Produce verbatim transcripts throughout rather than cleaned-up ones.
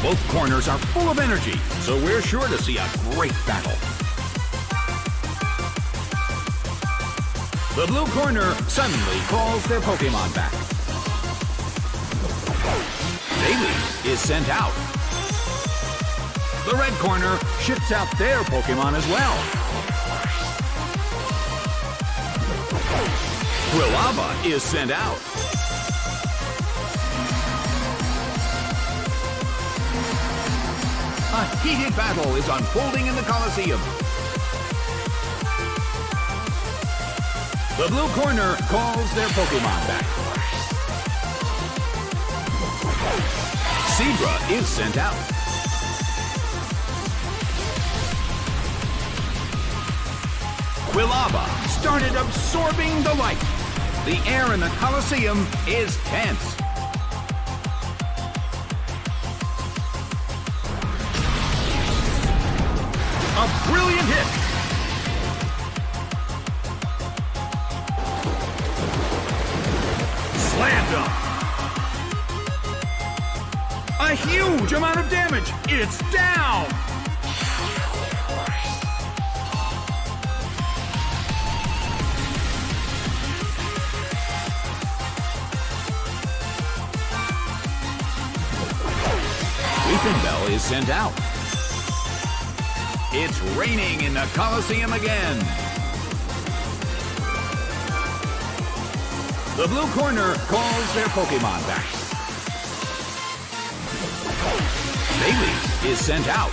Both corners are full of energy, so we're sure to see a great battle. The blue corner suddenly calls their Pokémon back. Bayleaf is sent out. The red corner shifts out their Pokémon as well. Quilava is sent out. A heated battle is unfolding in the Colosseum. The blue corner calls their Pokémon back. Zebra is sent out. Quilava started absorbing the light. The air in the Colosseum is tense. A brilliant hit. Slammed up. A huge amount of damage. It's down. Bell is sent out. It's raining in the Colosseum again. The blue corner calls their Pokémon back. Bayleaf is sent out.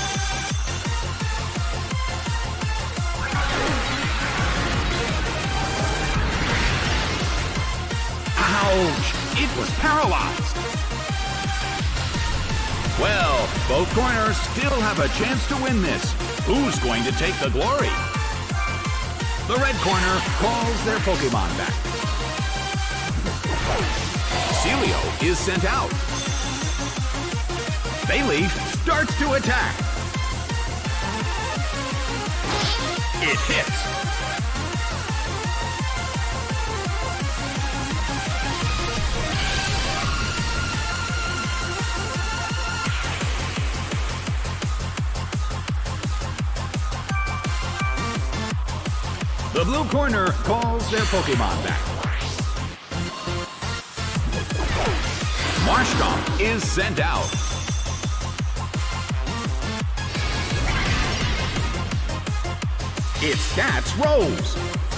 Ouch! It was paralyzed. Well, both corners still have a chance to win this. Who's going to take the glory? The red corner calls their Pokémon back. Celio is sent out. Bayleaf starts to attack. It hits. The blue corner calls their Pokémon back. Marshtomp is sent out. Its stats rose.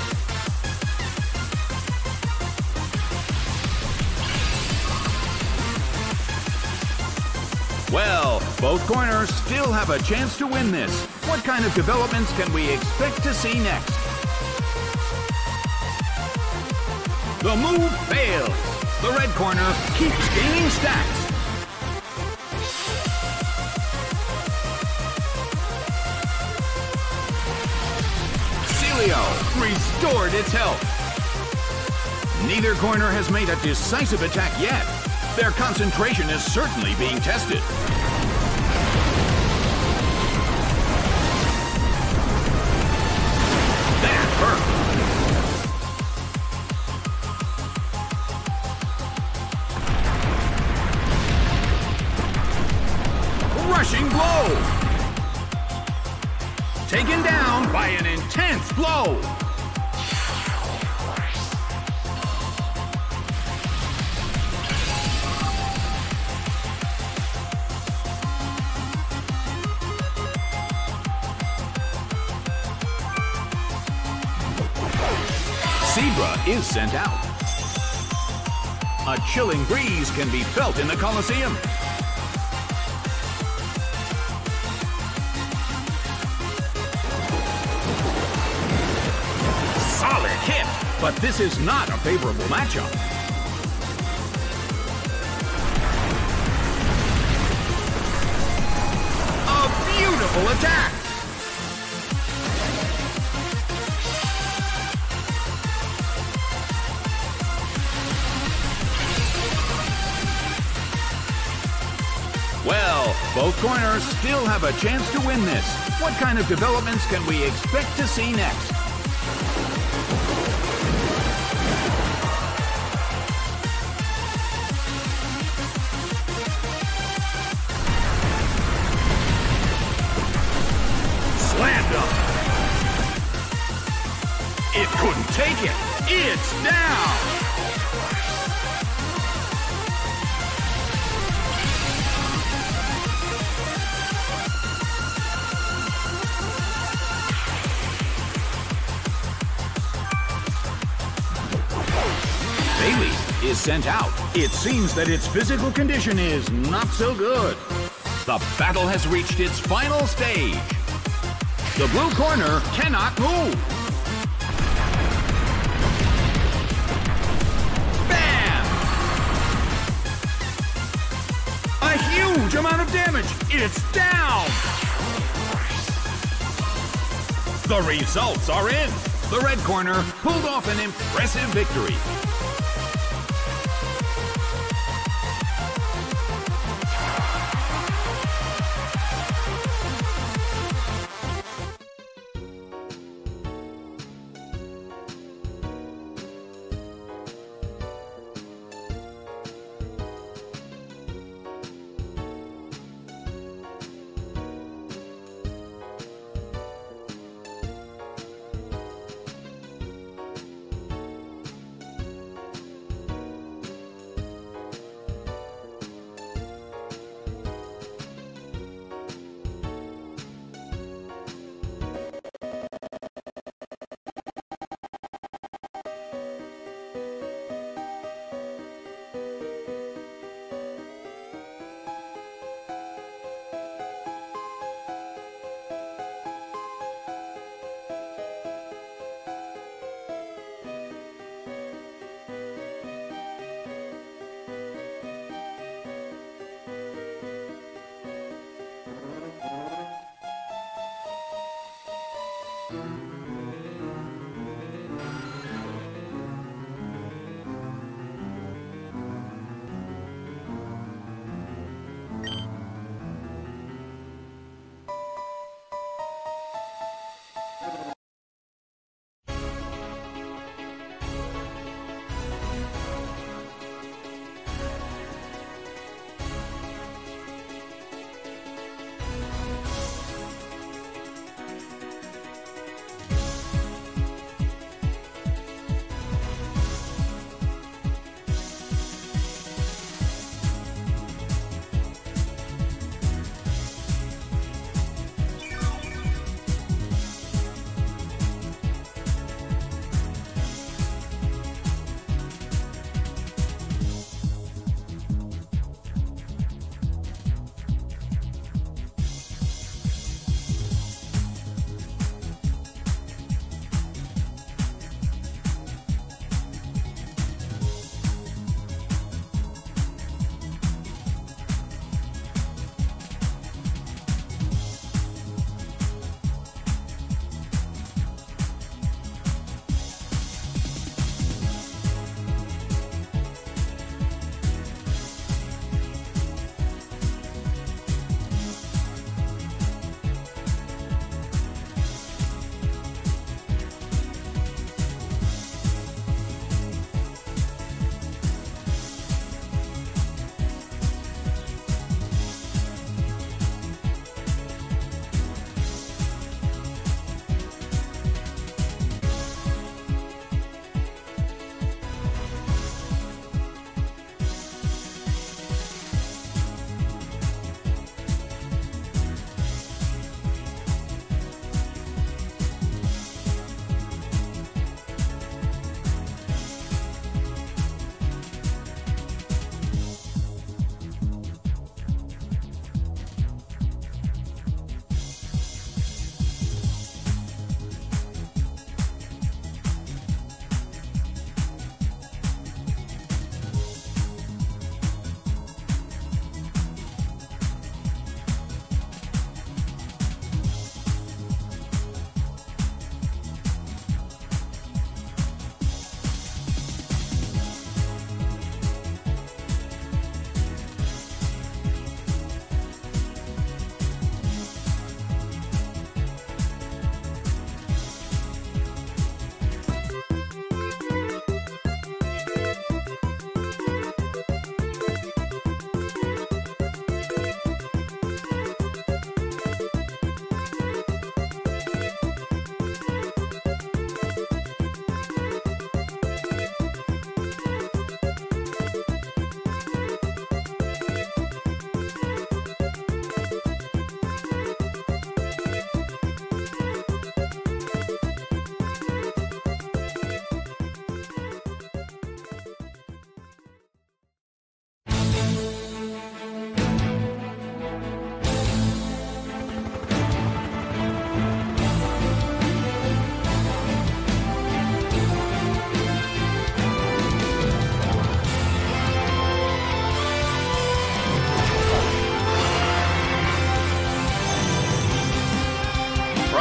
Well, both corners still have a chance to win this. What kind of developments can we expect to see next? The move fails. The red corner keeps gaining stats. Celio restored its health. Neither corner has made a decisive attack yet. Their concentration is certainly being tested. That hurt. Rushing blow. Taken down by an intense blow. Zebra is sent out. A chilling breeze can be felt in the Colosseum. Solid hit, but this is not a favorable matchup. A beautiful attack. Well, both corners still have a chance to win this. What kind of developments can we expect to see next? It's down! Bailey is sent out. It seems that its physical condition is not so good. The battle has reached its final stage. The blue corner cannot move. Bam! A huge amount of damage. It's down. The results are in. The red corner pulled off an impressive victory.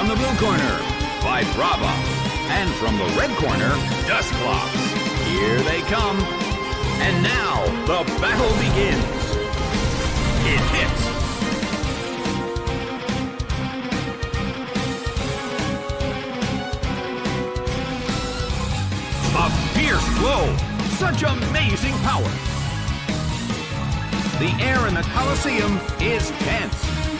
from the blue corner, Vibrava. And from the red corner, Dusclops. Here they come. And now, the battle begins. It hits. A fierce blow. Such amazing power. The air in the Colosseum is tense.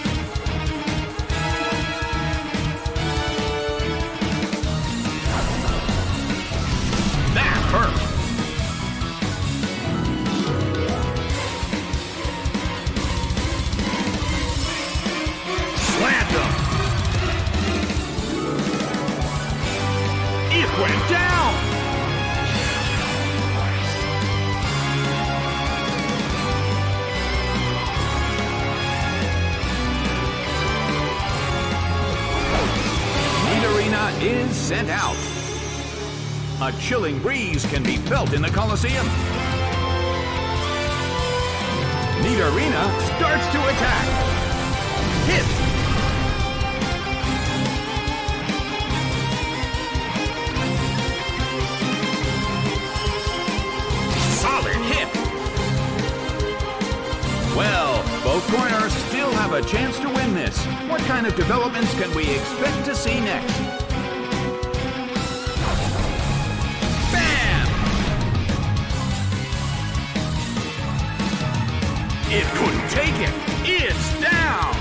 That hurt. Slammed him. It went down. Is sent out. A chilling breeze can be felt in the Colosseum. Nidorina starts to attack. Hit. Solid hit. Well, both corners still have a chance to win this. What kind of developments can we expect to see next? It couldn't take it. It's down.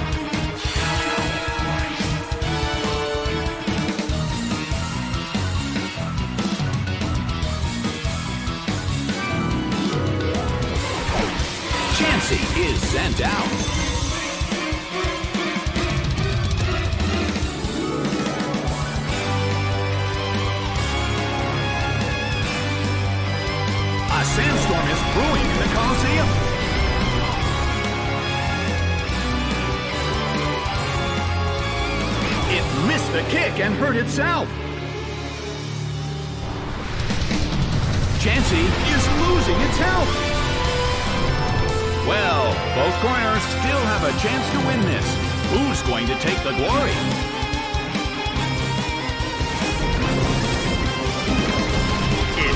Chansey is sent out. A sandstorm is brewing in the Colosseum. It missed the kick and hurt itself. Chansey is losing its health. Well, both corners still have a chance to win this. Who's going to take the glory? It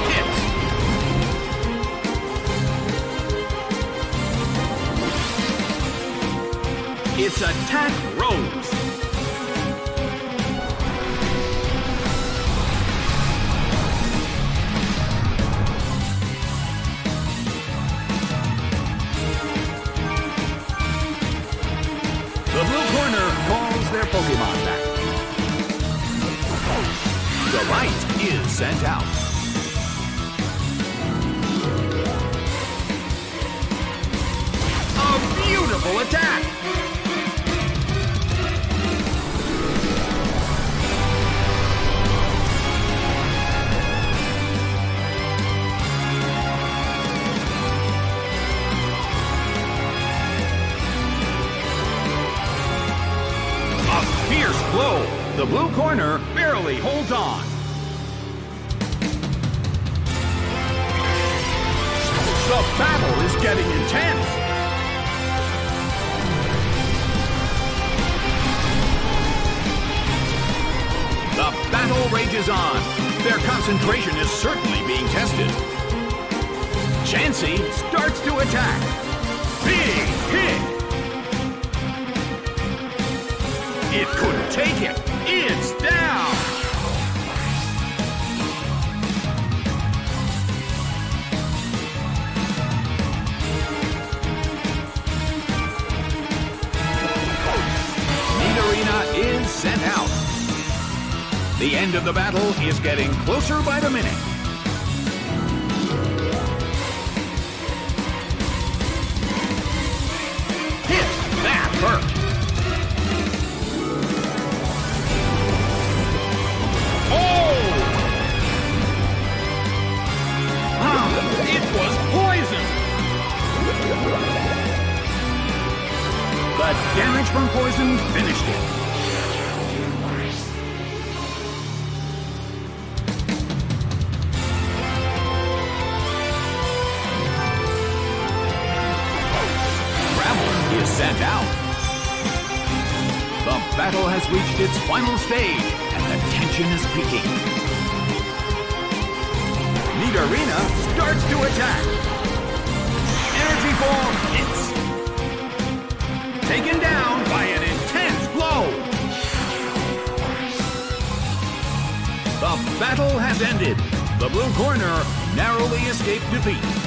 hits. Its attack rose. The blue corner calls their Pokemon back. The light is sent out. A beautiful attack! Fierce blow. The blue corner barely holds on. The battle is getting intense. The battle rages on. Their concentration is certainly being tested. Chansey starts to attack. Big hit. It couldn't take it. It's down. Nidorina is sent out. The end of the battle is getting closer by the minute. Hit! That hurt. It was poison! The damage from poison finished it. Graveler is sent out. The battle has reached its final stage, and the tension is peaking. Nidorina starts to attack. Energy Ball hits. Taken down by an intense blow. The battle has ended. The blue corner narrowly escaped defeat.